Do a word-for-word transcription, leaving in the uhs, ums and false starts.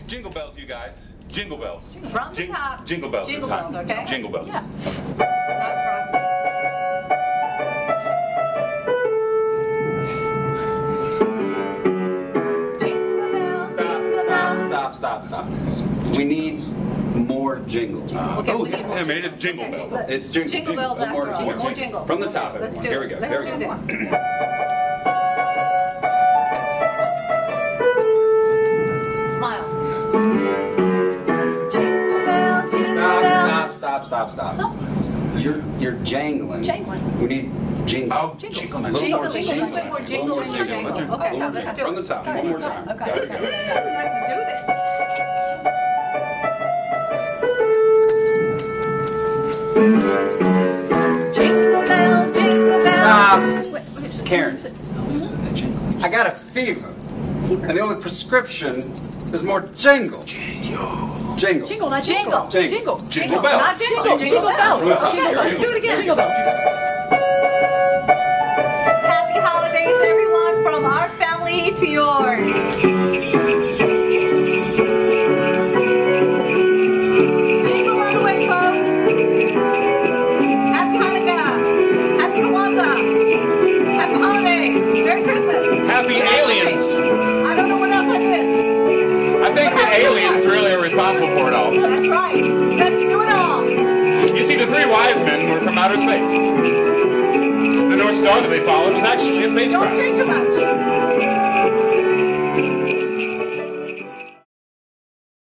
Jingle bells, you guys. Jingle bells. From the Jing top. Jingle bells. Jingle this time. bells, okay? Jingle bells. Yeah. Not frosty. Jingle bells, jingle bells. Stop, stop, stop. We need more jingles. Okay, Oh, we need yeah, more. I mean, it's jingle Okay, bells. let's- It's jingle, Jingle bells jingle. after More, all. more, More jingle. jingle. From the top, Let's everyone. do Here it. we go. Let's Here we do go. this. Smile. Jingle bell, jingle Stop, bell. stop, stop, stop, stop. You're you're jangling. Jangling. We need jingle. Oh, Jingle. jingle. Little Jingle, more jingle, jingle. a little more jingle Little in more your jingle. jingle. Little Okay, more let's do jingle. it. From the top, Okay, one more okay, time. Okay, Gotta okay, go. okay. Let's do this. Jingle bell, jingle bell. Stop. Wait, wait, Karen, I got a fever. And the only prescription is more jingle. Jingle. Jingle. Jingle, not jingle. Jingle. Jingle. Jingle bells. Not jingle. Jingle bells. From the top. Okay, let's do it again. Jingle bells. Happy holidays, everyone, from our family to yours. Jingle all the way, folks. Happy Hanukkah. Happy Kwanzaa. Happy holidays. Merry Christmas. Happy aliens. I don't know what else I missed. I think the aliens really are responsible for it all. That's right. Let's do it all. You see, the three wise men were from outer space. The North Star that they followed was actually a Don't spacecraft. drink too much.